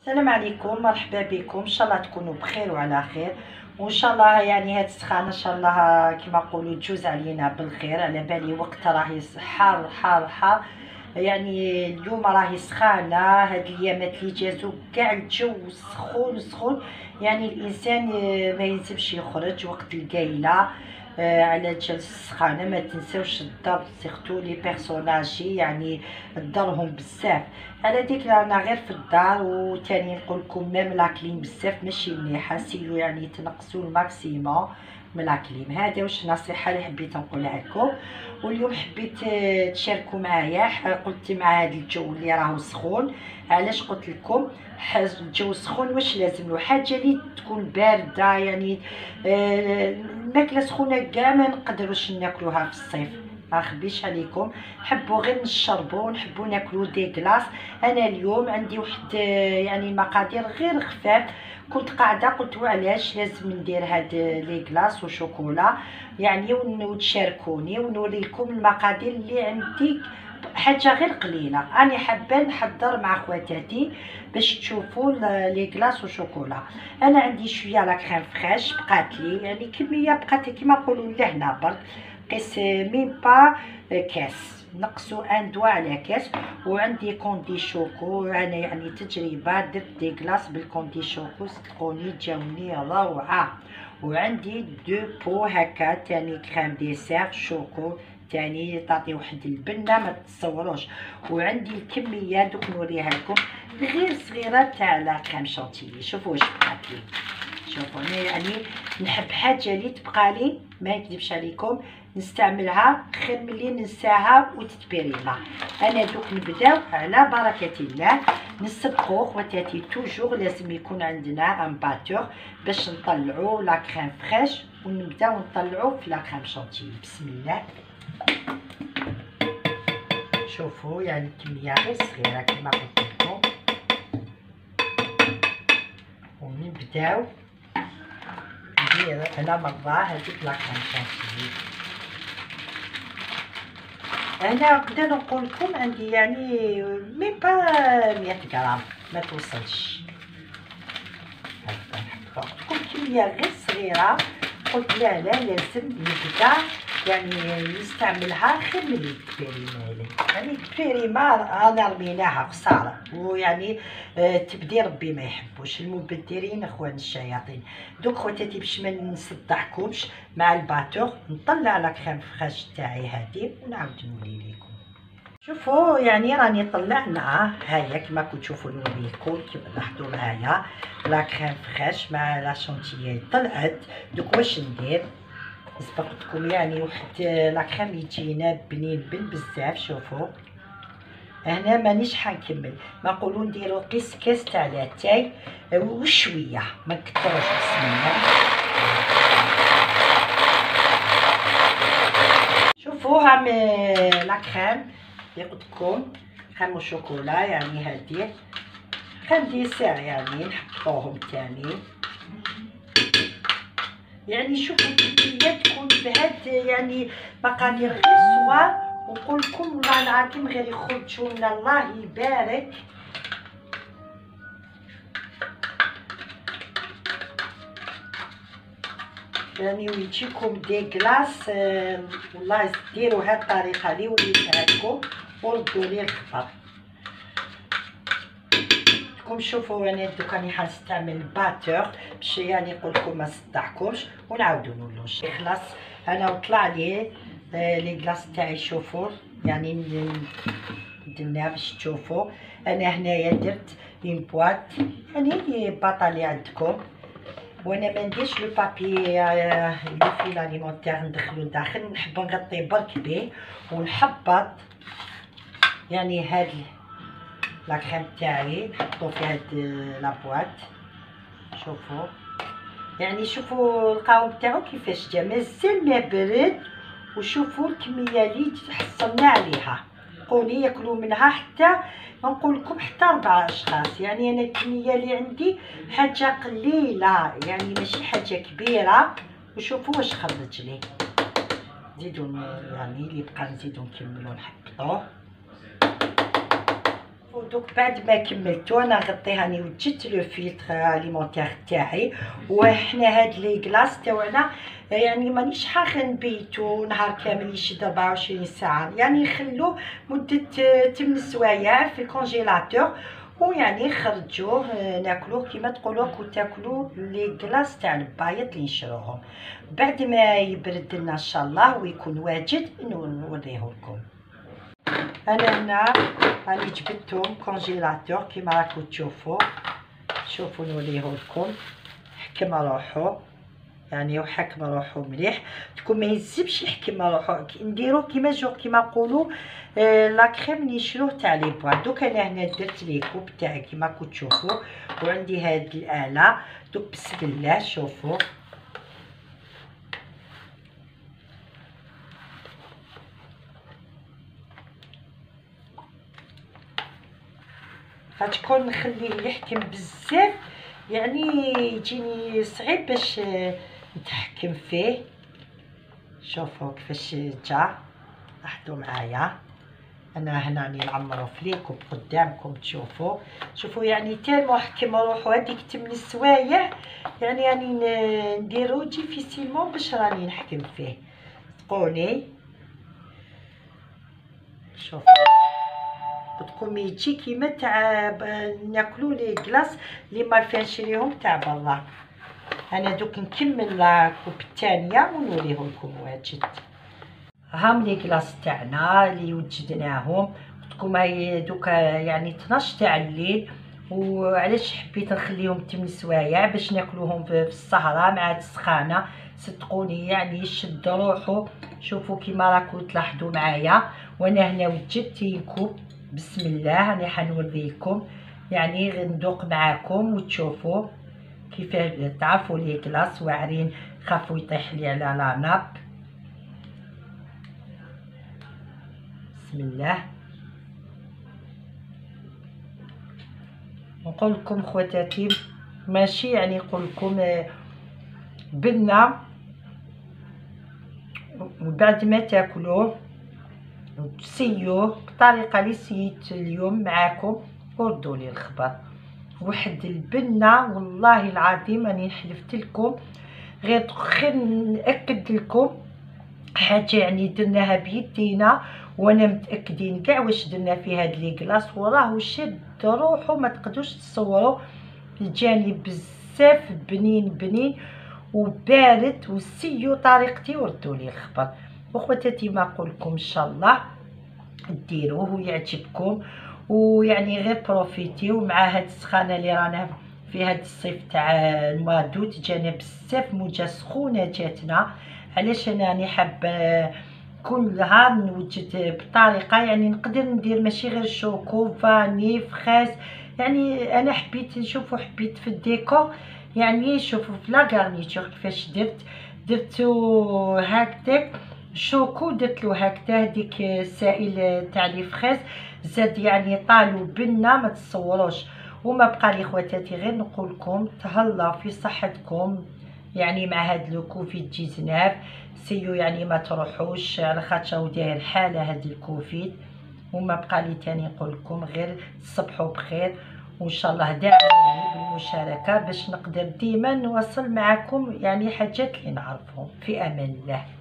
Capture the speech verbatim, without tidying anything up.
السلام عليكم، مرحبا بكم. ان شاء الله تكونوا بخير وعلى خير، وان شاء الله يعني هاد السخانه ان شاء الله كما نقولوا تجوز علينا بالخير. على بالي وقت راهي حار حار حار، يعني اليوم راهي سخانه. هاد الايامات اللي جازو كاع الجو سخون سخون، يعني الانسان ما يلزمش يخرج وقت القايله على جال السخانه. ما تنساوش الدار، سيرتو لي بيرسوناجي يعني دارهم بزاف. على ديك رانا غير في الدار، وثاني نقول لكم ميم لاكليم بزاف ماشي مليحه، سيو يعني تنقصوا الماكسيموم من لاكليم. هذا واش النصيحه اللي حبيت نقولها لكم. واليوم حبيت تشاركوا معايا، قلت مع هذا الجو اللي راهو سخون. علاش قلت لكم الجو سخون واش لازم له حاجه اللي تكون بارده، يعني الماكله سخونه كاع ما نقدروش ناكلوها في الصيف. ما نخبيش عليكم، نحبوا غير نشربوا، نحبوا ناكلوا دي كلاص. انا اليوم عندي واحد يعني مقادير غير خفاف، كنت قاعده قلت علاش لازم ندير هاد لي كلاص وشوكولا يعني وتشاركوني ونوري لكم المقادير اللي عندي. حاجه غير قليله، انا حابه نحضر مع خواتاتي باش تشوفوا لي كلاص وشوكولا. انا عندي شويه لا كريم فريش بقات لي، يعني كميه بقات كيما نقولوا لهنا برك، قيس ميم با كاس، نقصوا ان دوا على كاس. وعندي كوندي شوكو، انا يعني تجربه درت دي كلاص بالكوندي شوكو، صدقوني جاوني روعه. وعندي دو بو هكا تاني كريم ديسير شوكو تاني تعطي واحد البنه ما تتصوروش. وعندي الكميه دوك نوريها لكم غير صغيره تاع لا كريم شانتيلي. شوفوا واش بقات لي، شوفوا انا يعني نحب حاجه اللي تبقى لي ما نكذبش عليكم نستعملها خير ملي ننساها وتتبريما. انا دوك نبداو على بركه الله، نسبقوا خواتاتي. توجور لازم يكون عندنا ان باتور باش نطلعوا لا كريم فريش ونبداو نطلعوا في لا كريم شانتيلي. بسم الله. شوفوا يعني كميه غير صغيره كما قلت لكم، ونبداو ندير على مره هذيك لا كريم شانتيلي. انا نقدر نقول لكم عندي يعني ميم با مية غرام ما توصلش. هكا نحط لكم كميه غير صغيره، قلت لا لا لازم نبدا يعني نستعملها خير ملي تبريما لي. يعني تبريما انا رميناها خساره، ويعني آه تبدي ربي ما يحبوش المبدرين اخوان الشياطين. دوك خواتاتي باش ما نصدعكمش مع الباتور، نطلع لا كريم فريش تاعي هادي ونعاود نولي لكم. شوفوا يعني راني طلعنا هيا كما كنتو تشوفوا نوريكم، كيما لاحظوا معايا لا كريم فريش مع لا شونتيي طلعت. دوك واش ندير، سبقتكم يعني واحد لا كريم يجينا بنين بن بزاف. شوفوا هنا مانيش حنكمل، ما نقولوا نديروا قيس كاس تاع لاتاي وشويه ما نكثروش. بسم الله. شوفوا هام لا كريم اللي قلت لكم كريم وشوكولا، يعني هادي كريم ديسير يعني نحطوهم تاني. يعني شوفوا الكميه تكون بهاد يعني مقادير غير صغار، ونقول لكم والله العظيم غير يخرجوا لنا الله يبارك. يعني ويجيكم دي كلاص آه والله ديروا هاد الطريقه اللي وليتها لكم وردوا لي الخبر. كم شوفوا انا دوك راني حنستعمل باتور باش يعني نقول لكم ما صدعكمش، ونعاودوا نولوش خلاص. انا وطلع لي آه لي كلاص تاعي. شوفوا يعني درنا باش تشوفوا. انا هنايا درت اون بواط يعني باطا اللي عندكم، وانا ما نديرش لو بابي اللي في لاليمونتير ندخلو لداخل، ونحب نغطي برك بيه ونحبط يعني هاد لا كريم تاعي نحطو في هاد لا بواط. شوفوا يعني شوفوا القاو تاعو كيفاش جا مازال ما برد. وشوفوا الكميه اللي حصلنا عليها، قولي ياكلوا منها حتى نقول لكم حتى اربع اشخاص. يعني انا الكميه اللي عندي حاجه قليله يعني ماشي حاجه كبيره. وشوفوا واش خرج لي، نزيدو يعني اللي بقى نزيدو نكملو نحطوه. ودوك بعد ما كملتو انا غطيه راني وجدت لو فيلتر اليمونتير تاعي. وحنا هاد لي كلاص تاعنا يعني مانيش حاخه نبيتو نهار كامل يشد أربعة وعشرين ساعه، يعني نخلوه مده ثمانية سوايع في الكونجيلاتور ويعني خرجوه ناكلوه كيما تقولوا كو تاكلوا لي كلاص تاع البايض اللي نشروهم. بعد ما يبرد لنا ان شاء الله ويكون واجد نوريه لكم. انا هنا راني جبدتهم كونجيلاتور كيما راكم تشوفوا. شوفوا نوريه لكم حكم روحو يعني وحكم روحو مليح، تكون ما يلزمش يحكم روحو، نديرو كيما جو كيما نقولوا آه لا كريم اللي نشروه تاع لي بوان. دوك انا هنا درت لي كوب تاعي كيما راكم تشوفوا وعندي هاد الاله. دوك بسم الله شوفوا غتكون نخليه يحكم بزاف، يعني يجيني صعيب باش نتحكم فيه. شوفوا كيفاش جا، لاحظوا معايا انا هنا راني نعمرو في ليكوب قدامكم تشوفوا. شوفوا يعني تالمو حكم روحو هذيك ثمانية سوايع، يعني راني نديرو ديفيسيلمون باش راني نحكم فيه تقوني. شوفوا تكون يجي كيما تاع ناكلو لي كلاص اللي ما فيها نشريهم تاع برا. انا دوك نكمل لا كوب الثانيه ونوريه لكم واجد. هام لي كلاص تاعنا اللي وجدناهم تكون هاي دوك يعني اثناش تاع الليل. وعلاش حبيت نخليهم ثمانية سوايع باش ناكلوهم في السهره مع هاد السخانه. صدقوني يعني يشد روحو. شوفوا كيما راكم تلاحظوا معايا وانا هنا وجدت كوب. بسم الله راني حنوريكم يعني غندوق معاكم وتشوفوا كيفاش تعرفوا لي كلاص واعرين خافوا يطيح لي على لا ناب. بسم الله. نقول لكم خواتاتي ماشي يعني نقول لكم بنه وبعد ما تاكلوه وتسيوه بطريقه اللي سيت اليوم معاكم وردوا لي الخبر. واحد البنه والله العظيم راني حلفت لكم غير خير ناكد لكم حاجه يعني درناها بيدينا وانا متاكدين كاع واش درنا في هاد لي كلاص وراه شد روحو ما تقدروش تصوروا. جاني بزاف بنين بنين وبارد وسيو طريقتي وردوا لي الخبر. وخواتاتي ما نقول لكم ان شاء الله ديروه ويعجبكم ويعني غير بروفيتيو مع هاد السخانه اللي رانا في هاد الصيف تاع المادوت. جانا بزاف موجه سخونه جاتنا. علاش انا راني حابه كلها نوجد بطريقه يعني نقدر ندير ماشي غير شوكو فاني فخاس. يعني انا حبيت نشوفوا حبيت في الديكور يعني شوفوا في لا غارنيتور كيفاش درت درتو هكذاك شوكو درتلو هكذا هذيك السائل تاع لي فخاز زاد يعني طالو بنه ما تصوروش. وما بقى لي خواتاتي غير نقول لكم تهلاو في صحتكم يعني مع هاد لو كوفيد تسعطاش سيو يعني ما تروحوش على خاطر داير حاله هاد الكوفيد. وما بقى لي تاني نقول لكم غير تصبحوا بخير وان شاء الله دعموني بالمشاركه باش نقدر ديما نواصل معكم يعني حاجات اللي نعرفهم. في امان الله.